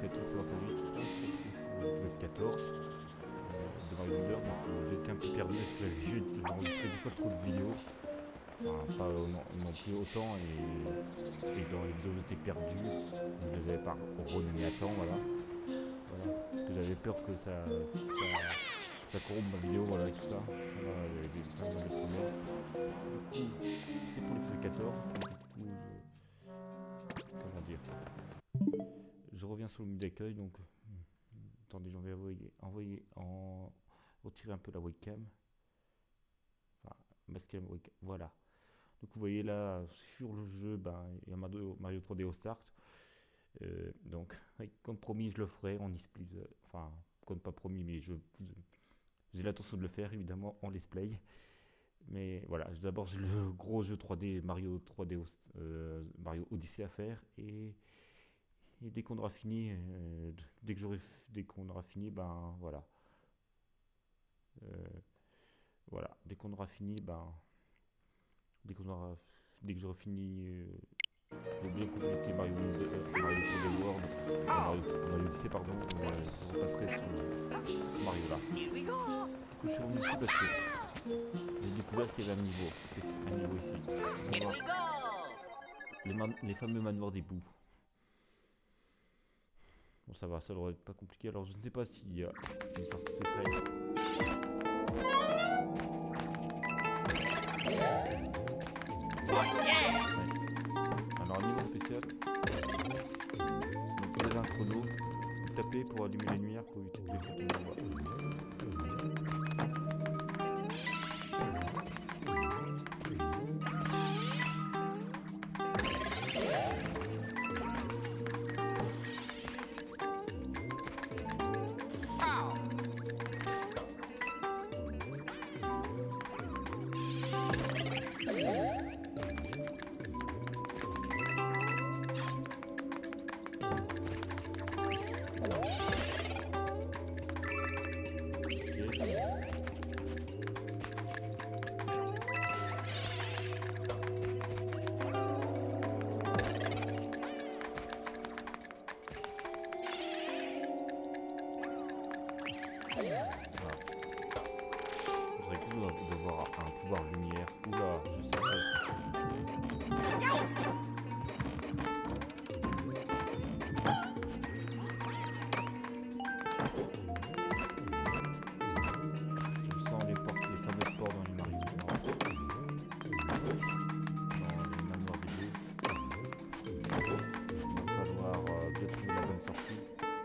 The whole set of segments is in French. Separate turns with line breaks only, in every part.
à tous, c'est Wasabi. On se retrouve pour l'épisode 14 de Mario Wonder. Donc j'étais un peu perdu parce que j'avais enregistré 2 fois trop de vidéos. Enfin, pas non plus autant, et dans les vidéos j'étais perdu. Je les avais pas renommées à temps, voilà. Parce que j'avais peur que ça corrompe ma vidéo, voilà, et tout ça. Voilà, les premières. Du coup, c'est pour l'épisode 14. Du coup, comment dire, je reviens sur le menu d'accueil, donc attendez, j'en vais retirer un peu la webcam, enfin masquer la webcam, voilà. Donc vous voyez là sur le jeu, il y a Mario 3D All Stars. Donc comme promis, je le ferai en let's play, enfin comme pas promis, mais j'ai l'intention de le faire évidemment en let's play. Mais voilà, d'abord j'ai le gros jeu 3D Mario 3D Mario Odyssey à faire, et dès qu'on aura fini, dès qu'on aura fini, voilà. Voilà, dès qu'on aura fini, dès que j'aurai fini de bien compléter Mario 3D World, Mario Odyssey, pardon, je repasserai sur ce Mario là. Du coup, je suis revenu ici parce que j'ai découvert qu'il y avait un niveau ici. Les fameux manoirs des bouts. Bon, ça va, ça devrait être pas compliqué. Alors, je ne sais pas s'il y a une sortie secrète. Alors, un niveau spécial. Donc, vous avez un chrono. Vous tapez pour allumer les lumières pour éviter que les photos ne voient. D'avoir un pouvoir lumière. Oula, je sais pas. Je sens les fameuses portes dans les Mario. Dans les manoirs des jeux. Il va falloir bien trouver la bonne sortie.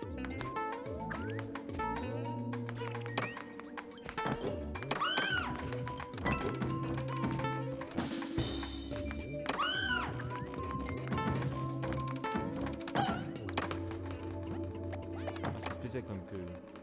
Comme que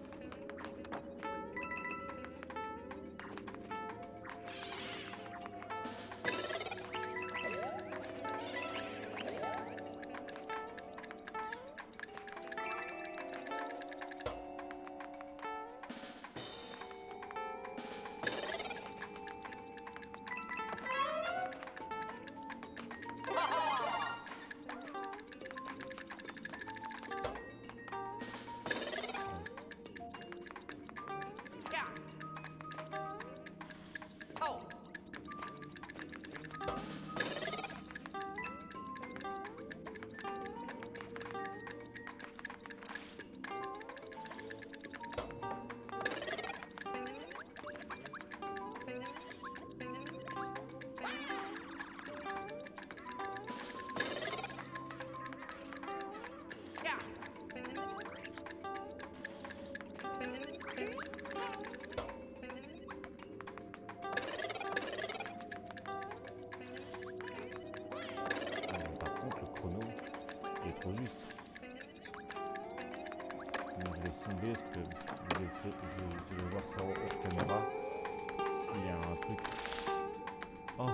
trop juste. Donc je laisse tomber parce que je vais voir ça hors caméra s'il y a un truc. Oh,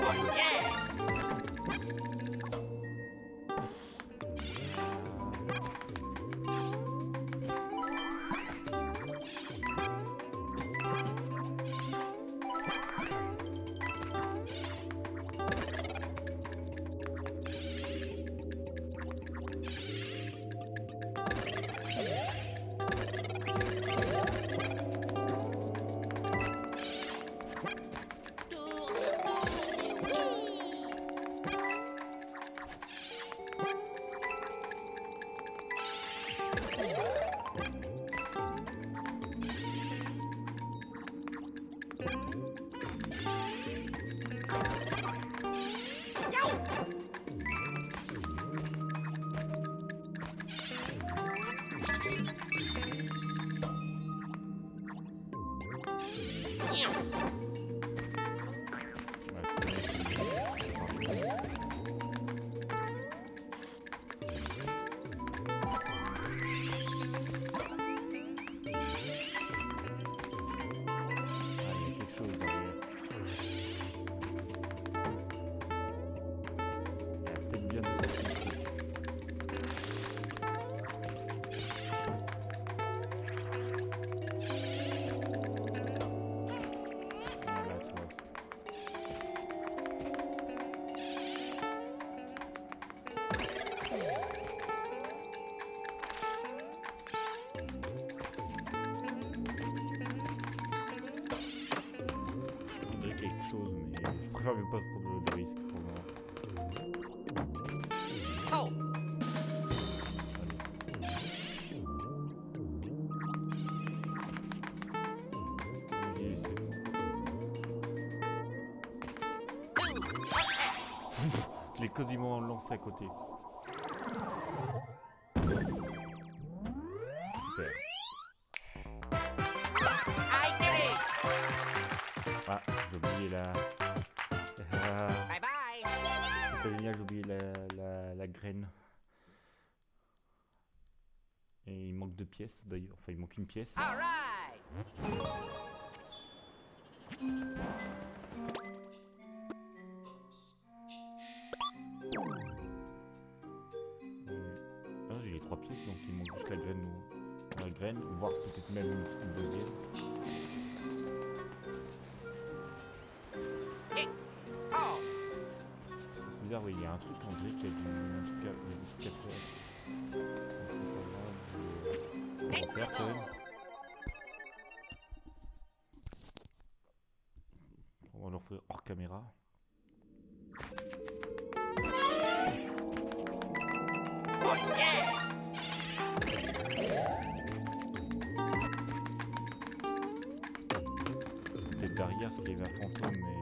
Je préfère pas prendre le risque pour le moment.
Oh.
Je l'ai quasiment lancé à côté. Super. Ah, j'ai oublié la...
Bye bye.
C'est pas génial, j'ai oublié la graine. Et il manque 2 pièces d'ailleurs. Enfin, il manque une pièce.
All right.
Ah, j'ai les 3 pièces, donc il manque juste la graine, voire peut-être même une deuxième.
Oh.
C'est bizarre, oui, il y a un truc, on dirait qu'il y a un truc à faire. On va en faire quand même. On va leur faire hors caméra.
Oh yeah.
Peut-être derrière, ce qui est un fantôme, mais...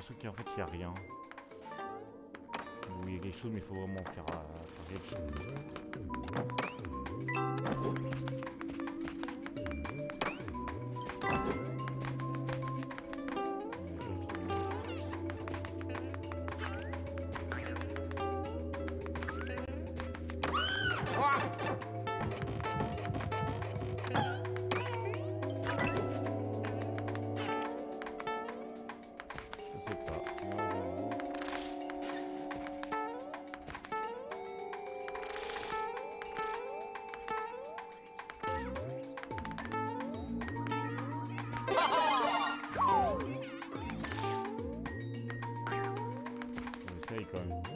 l'impression qu'en fait il n'y a rien. Ou il y a quelque chose mais il faut vraiment faire quelque chose. Je sais pas. On essaye quand même.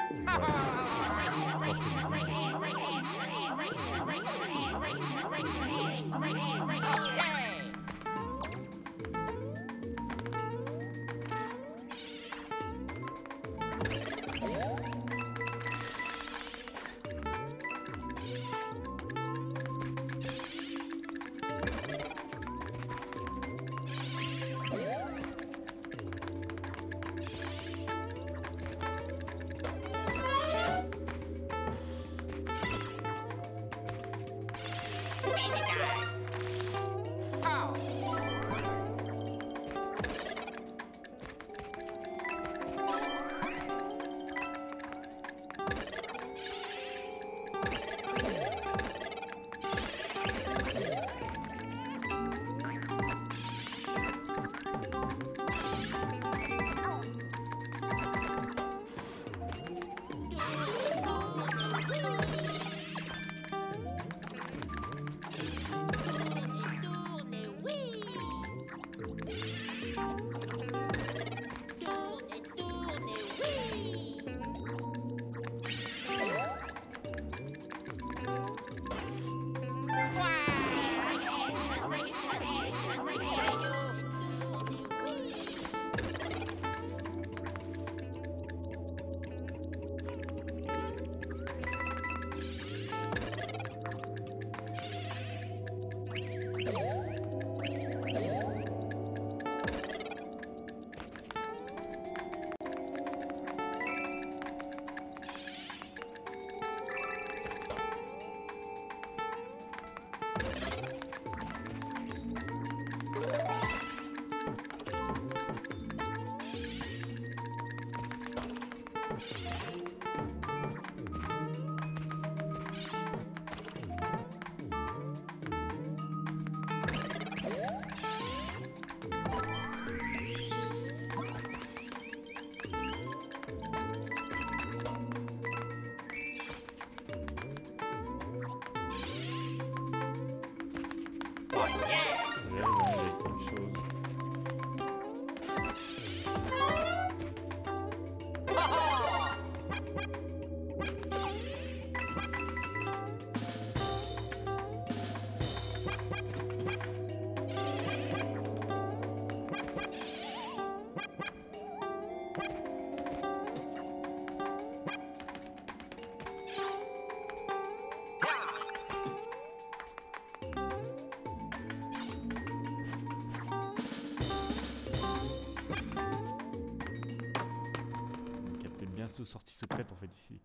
De sortie secrète en fait ici.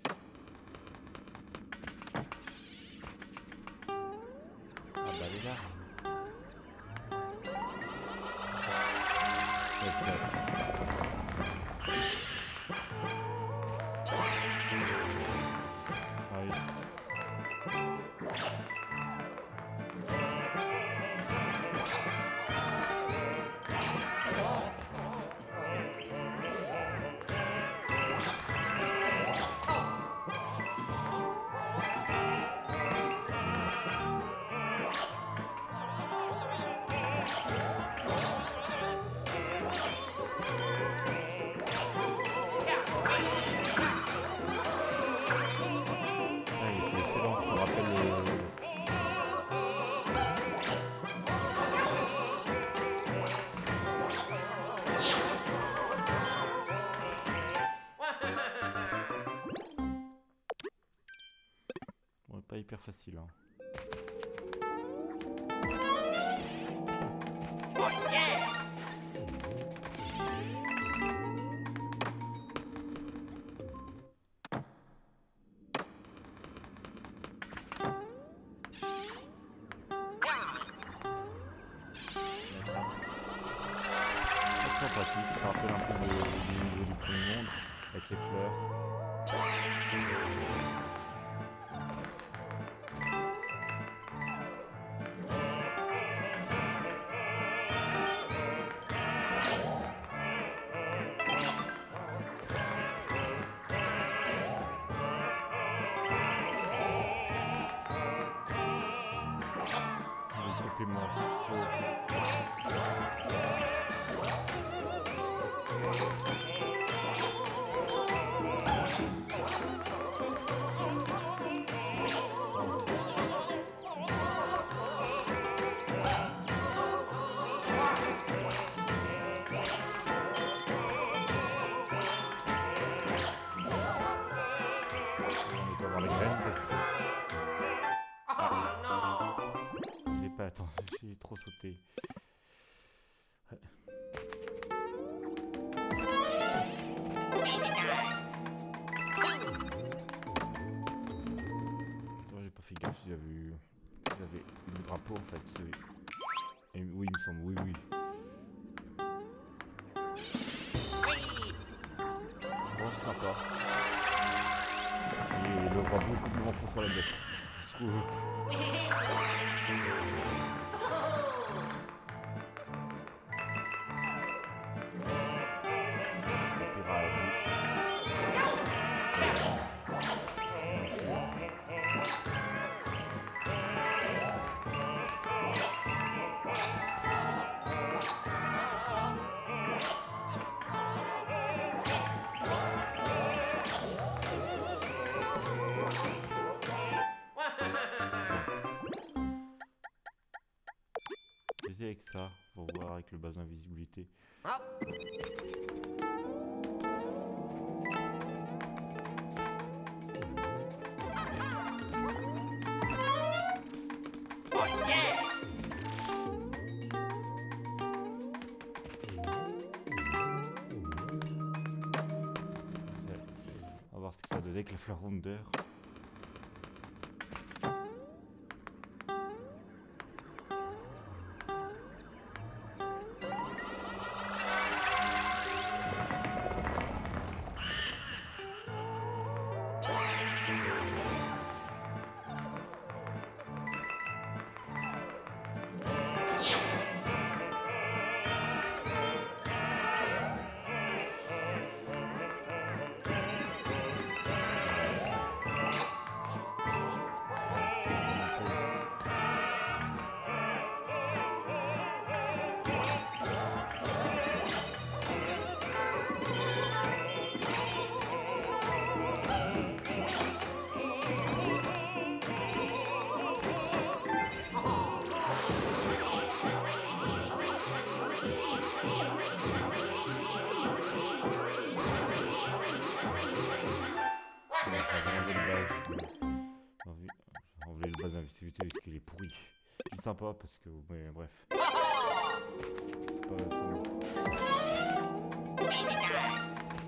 Ah bah les gars. Pas hyper facile. Hein.
Oh, yeah.
sympathique, ça rappelle un peu du niveau du premier monde, avec les fleurs. Les compléments faux. On peut avoir les graines parce que
Oh no!
j'ai pas attendu, j'ai trop sauté. Ouais.
Easy time.
Attends, j'ai pas fait gaffe, j'avais le drapeau en fait. Et oui, il me semble, oui, oui.
Whee!
Bon, c'est sympa. Et le drapeau est complètement faux sur la bête. Je trouve. J'essaie avec ça, faut voir avec le bas d'invisibilité.
Hop. Oh yeah!
On va voir ce que ça donne avec la fleur Wonder. Enlever le bas d'invisibilité parce qu'il est pourri. C'est sympa parce que, mais bref. C'est pas fameux.
Easy time.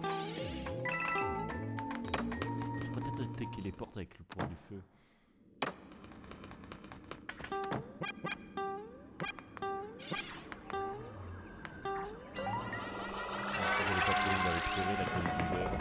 Je pourrais peut-être attaquer les portes avec le pouvoir du feu. Je n'ai pas trop envie d'aller tirer la colonne.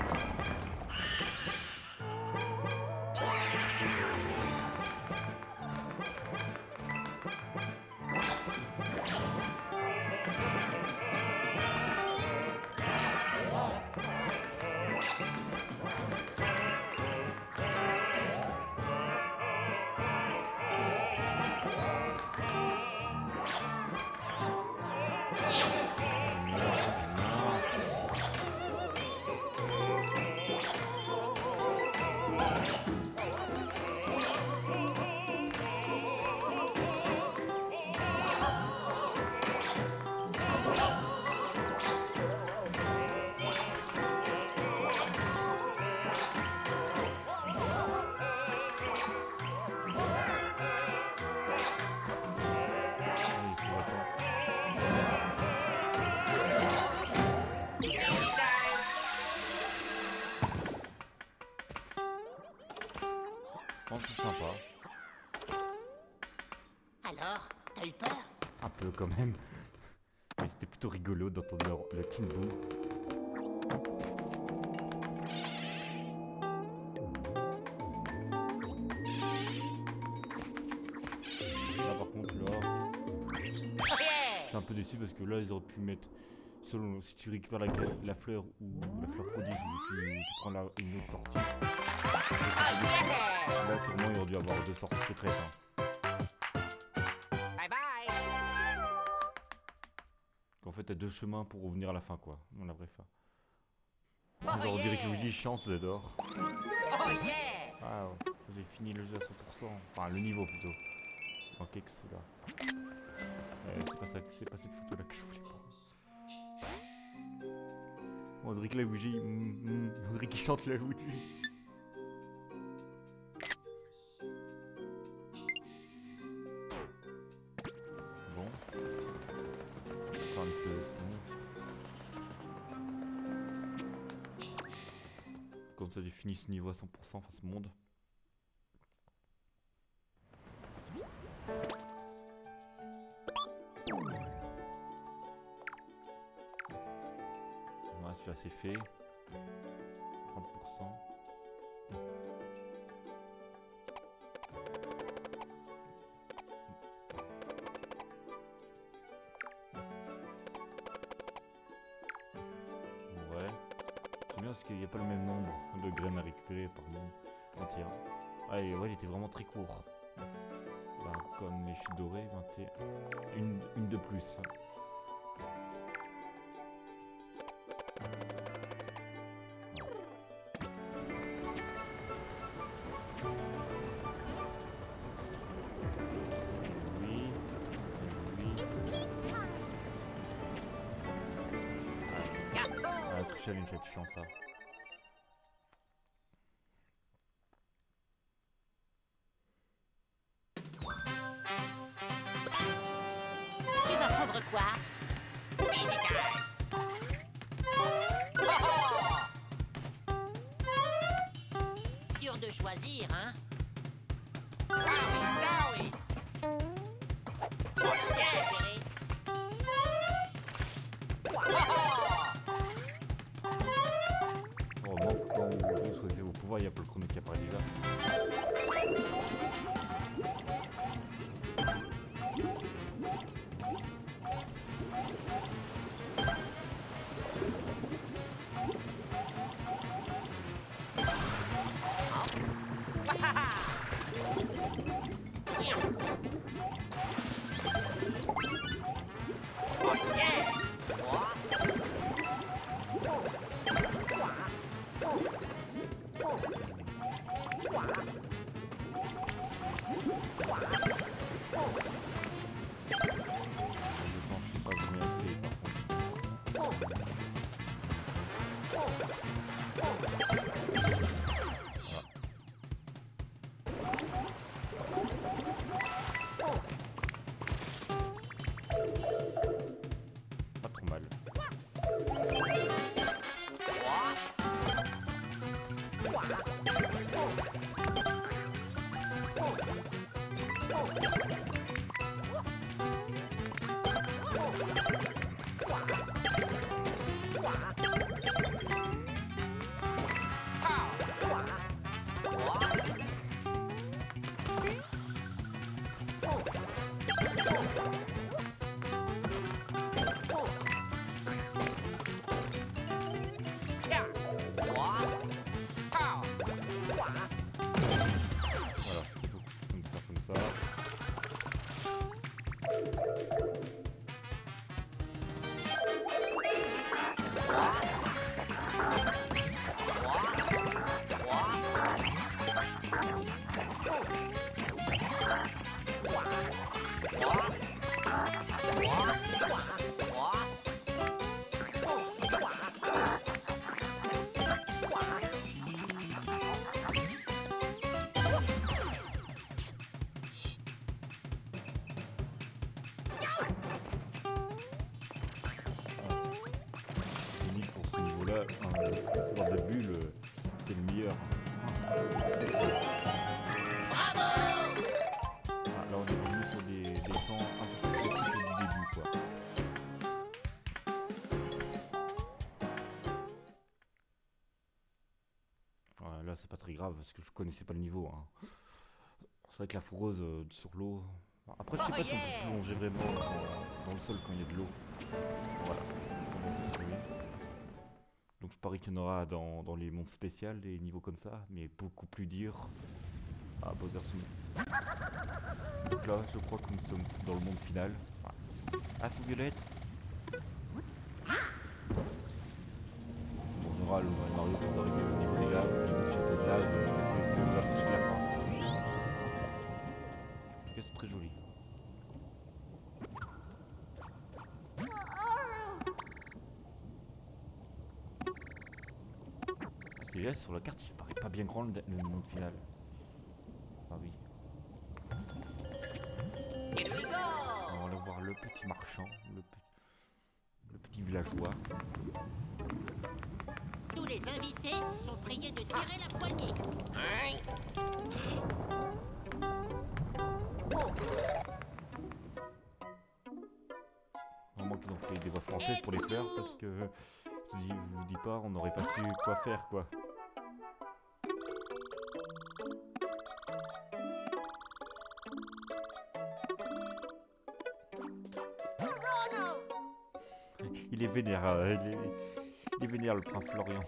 C'est sympa.
Alors, t'as eu peur?
Un peu quand même. Mais c'était plutôt rigolo d'entendre le Kimbo. Là par contre là,
Oh
je
yeah!
suis un peu déçu parce que là ils auraient pu mettre, selon si tu récupères la fleur ou la fleur prodige ou tu prends une autre sortie.
Oh yeah!
Là autrement il aurait dû avoir 2 sorties secrètes. Hein.
Bye bye!
Qu'en fait t'as 2 chemins pour revenir à la fin quoi, dans la vraie fin.
Oh
Genre, on dirait que
yeah!
Luigi chante, j'adore.
Oh yeah!
Ah ouais, j'ai fini le jeu à 100%. Enfin, le niveau plutôt. Il manquait que cela. C'est pas ça, c'est pas cette photo là que je voulais prendre. On dirait que la Luigi. On dirait qu'il chante la Luigi. Bon. Enfin, comme ça j'ai fini ce niveau à 100%, enfin ce monde. Voilà, celui-là c'est fait. 30%. Ouais. C'est bien parce qu'il n'y a pas le même nombre de graines à récupérer par monde entière. Ah et ouais, il était vraiment très court. Bah, comme les chutes dorées, 21. Une de plus. Oui. Ah, toucher à une cette chance ça.
Tu vas prendre quoi? Musical! Oh oh! Dur de choisir, hein? Wowie zowie! C'est mon préféré! Oh oh!
Heureusement que quand vous choisissez vos pouvoirs, il n'y a pas le chrono qui apparaît déjà. Pas trop mal. Voilà, c'est beaucoup plus simple de faire comme ça. Limite pour ce niveau-là, le pouvoir de bulle, c'est le meilleur. Ah, là on est revenu sur des temps un peu plus classiques du début quoi. Ouais, là, c'est pas très grave parce que je connaissais pas le niveau. Hein. C'est vrai que la fourreuse sur l'eau. Après, je sais pas si on peut plonger vraiment dans le sol quand il y a de l'eau. Voilà. On va continuer. Donc, je parie qu'il y en aura dans les mondes spéciaux, des niveaux comme ça, mais beaucoup plus durs. Ah, Bowser Summon. Donc là, je crois que nous sommes dans le monde final. Ah, c'est Violette. Bon, on aura le Mario pour arriver au niveau des laves. Au niveau du château de lave, on va essayer de l'approcher de la fin. En tout cas, c'est très joli. C'est là, sur la carte, il paraît pas bien grand le monde final. Ah oui.
Here we go.
On va aller voir le petit marchand, le petit villageois.
Tous les invités sont priés de tirer la poignée. Oh,
Vraiment qu'ils ont fait des voix françaises pour les fleurs parce que je vous dis pas, on n'aurait pas su quoi faire quoi. Il est vénère, il est vénère le prince Florian.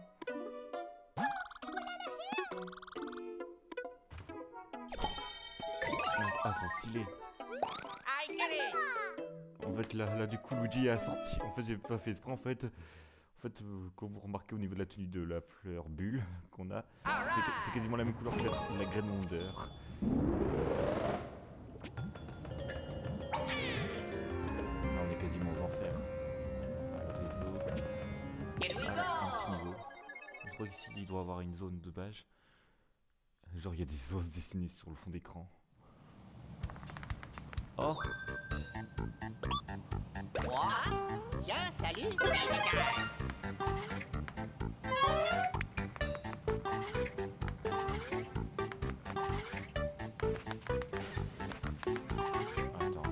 Ah, son stylet.
I did it.
En fait, là, du coup, Luigi a sorti. En fait, j'ai pas fait exprès. En fait, quand vous remarquez au niveau de la tenue de la fleur bulle qu'on a, c'est quasiment la même couleur que la graine Wonder. Là, on est quasiment aux enfers. Ah, le réseau.
Here we
Ah, un
go.
petit niveau. Je crois qu'ici, il doit avoir une zone de base. Genre, il y a des os dessinés sur le fond d'écran. Oh!
Moi? Tiens, salut.
Attends.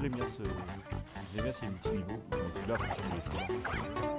l'aime bien j'aime bien ces multi-niveaux, mais celui-là fonctionne excellent.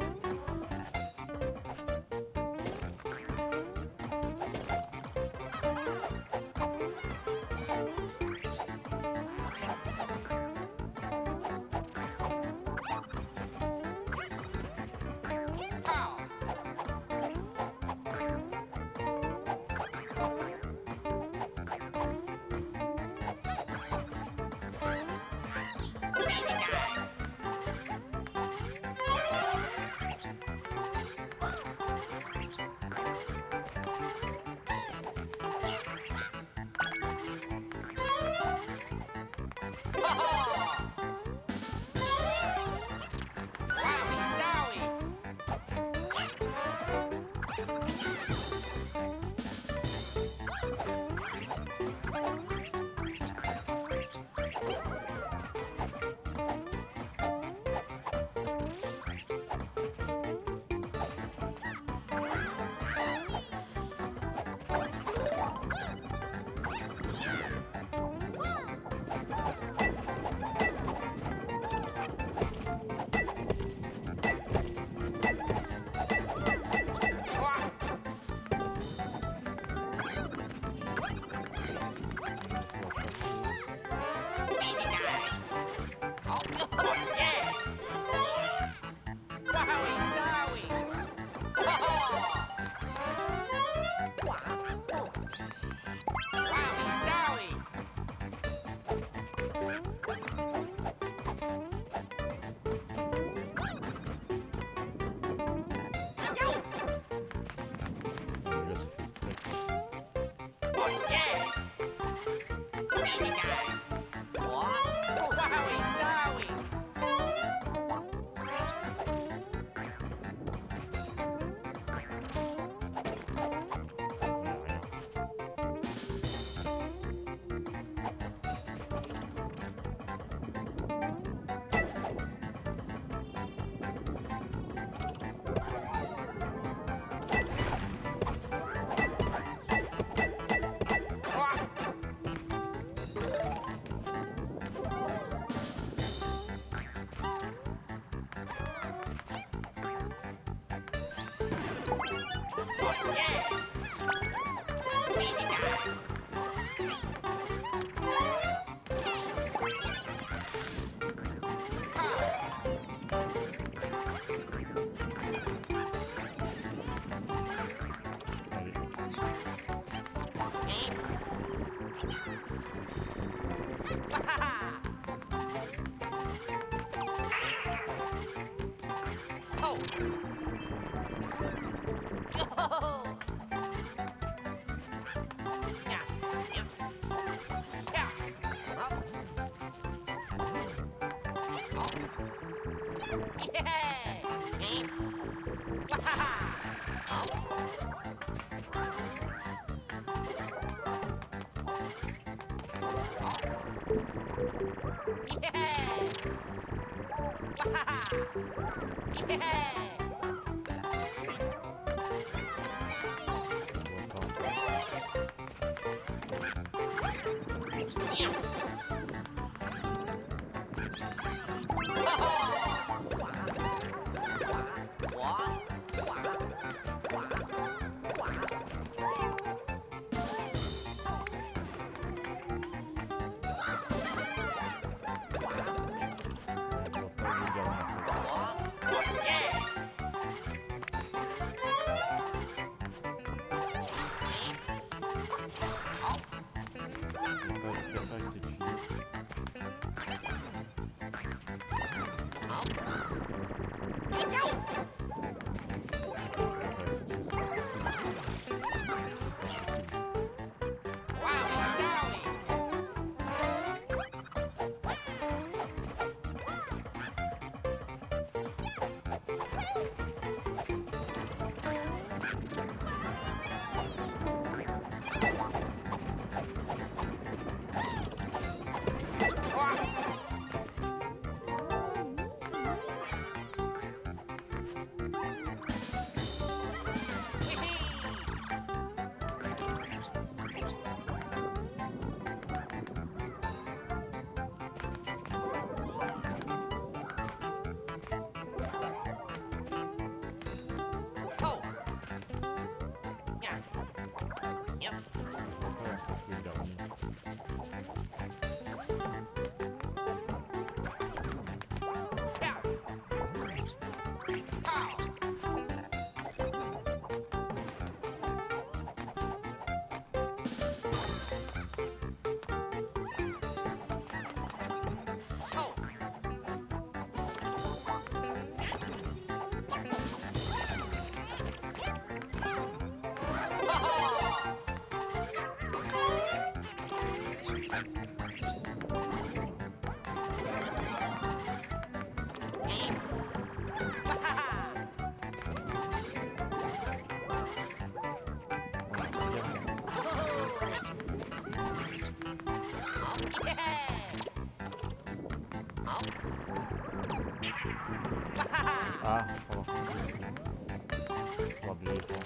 Ah, pardon. Voir de l'éléphant.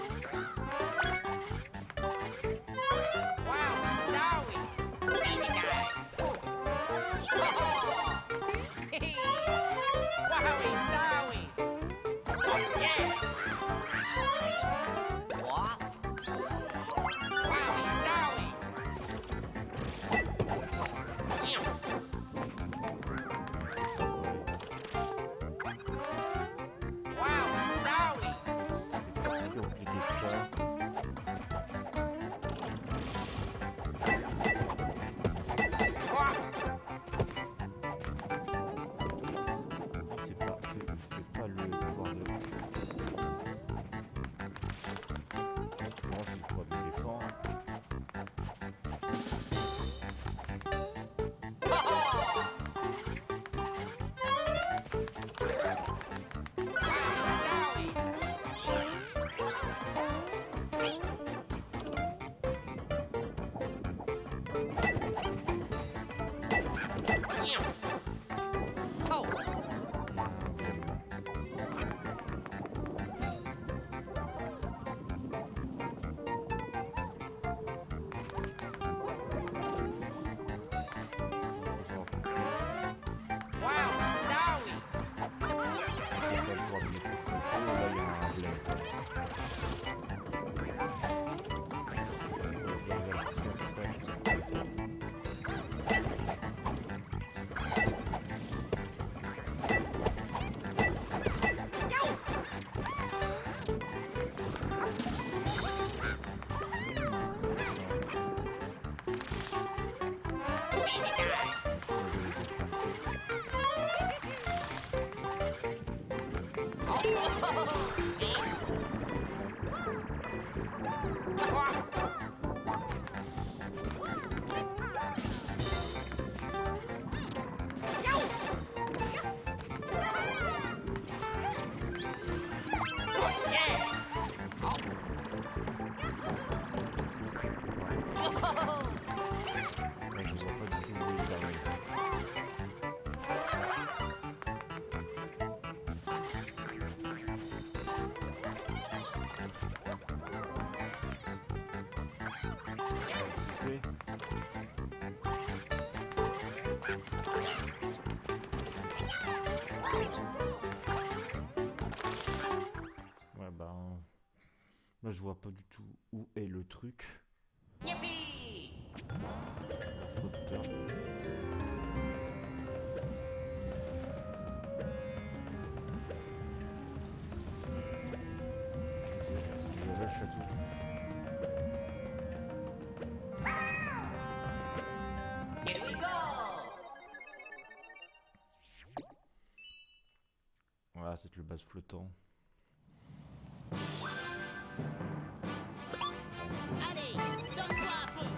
C'est plus compliqué que ça. C'est pas le pouvoir de... Non, c'est le pouvoir de l'éléphant. Là, je vois pas du tout où est le truc.
Yippee!
C'est le château.
Here we go!
Voilà, c'est le base flottant.
Allez, donne-toi à fond!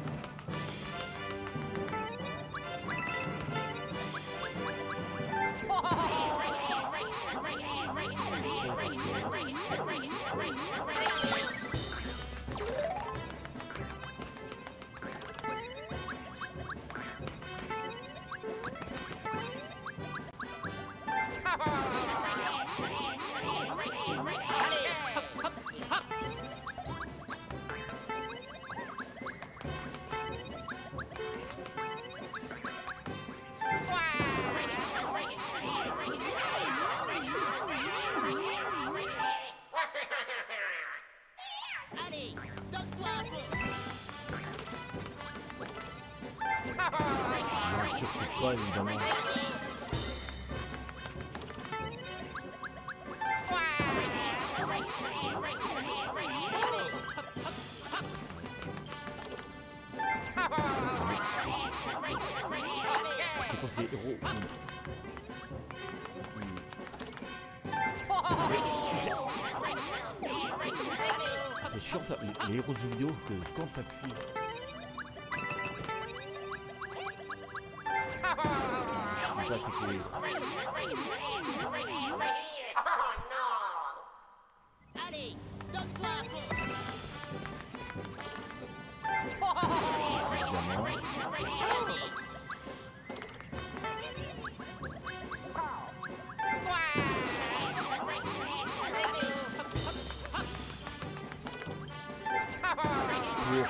Allez, donne-toi à fond!
Bien sûr, c'est pas évidemment. C'est quand c'est les héros. C'est chiant ça, les héros de jeux vidéo, que quand t'appuies. Je sais pas, c'est que les...
Allez, donne-toi à fond!
Évidemment.
Vas-y!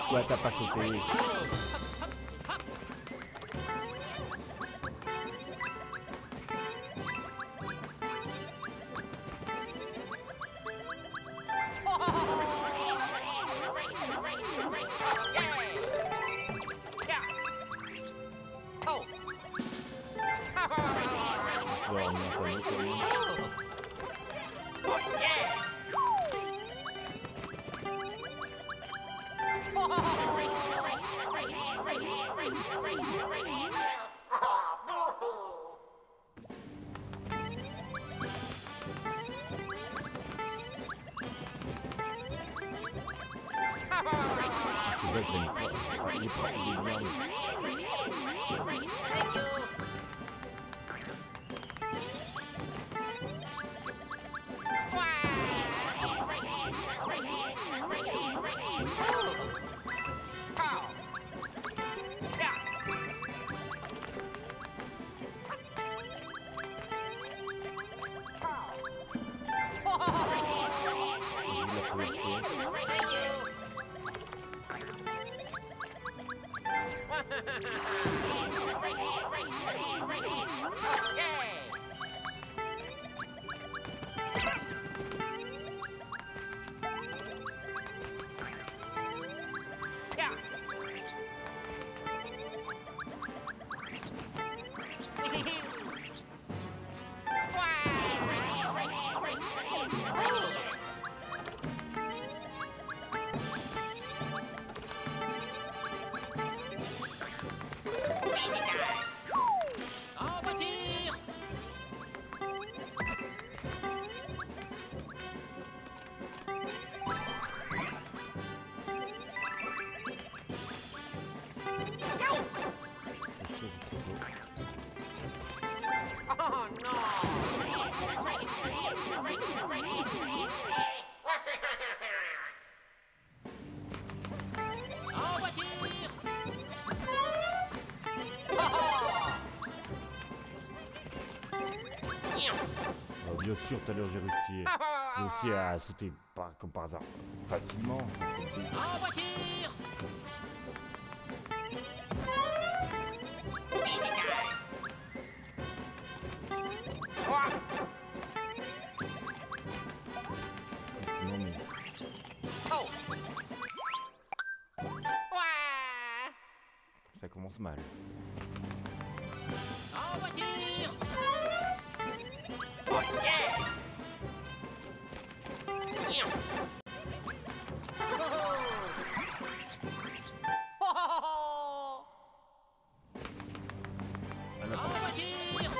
Pourquoi t'as pas sauté? Je vais revenir pas mieux, quand même. C'est vrai que j'aime pas. Enfin, il est bien, mais... Bien sûr, tout à l'heure j'ai réussi à sauter comme par hasard facilement.
En voiture.
Sinon, mais... ça commence mal.
En voiture.
Ah,
En voiture.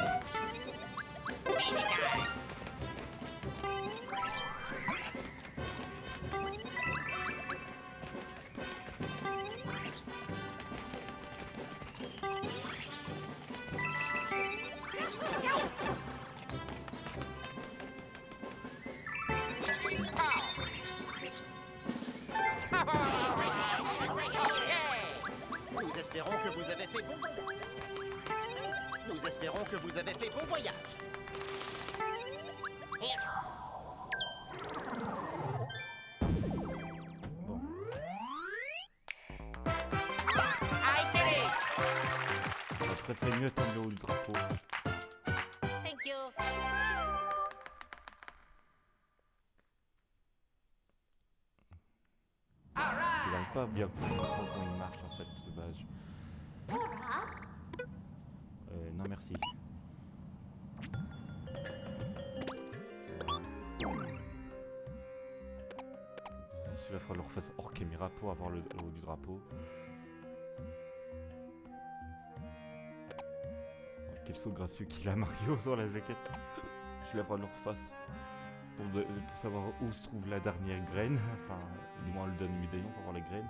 Nous espérons que vous avez fait bon. Nous espérons que vous avez fait bon voyage.
bon. Je préfère mieux attendre le haut du drapeau.
Thank you.
Il n'arrive pas à bien comprendre comment il marche en fait, ce badge. Non merci. Il va falloir le refaire hors caméra pour avoir le haut du drapeau. Oh, quel saut gracieux qu'il a Mario sur la jaquette. Je vais falloir le refasse pour savoir où se trouve la dernière graine. Enfin, du moins le dernier médaillon pour avoir les graines.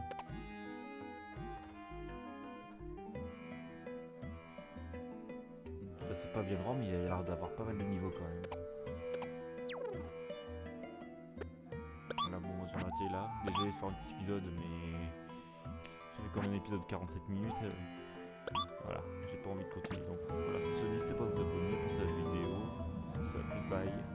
Ça c'est pas bien droit, mais il a l'air d'avoir pas mal de niveaux quand même. Voilà, bon, moi j'en ai été là. Désolé de faire un petit épisode, mais j'ai fait quand même un épisode de 47 minutes. Voilà, j'ai pas envie de continuer. Donc voilà, sur ce, n'hésitez pas à vous abonner pour cette vidéo. Sur ce, plus bye.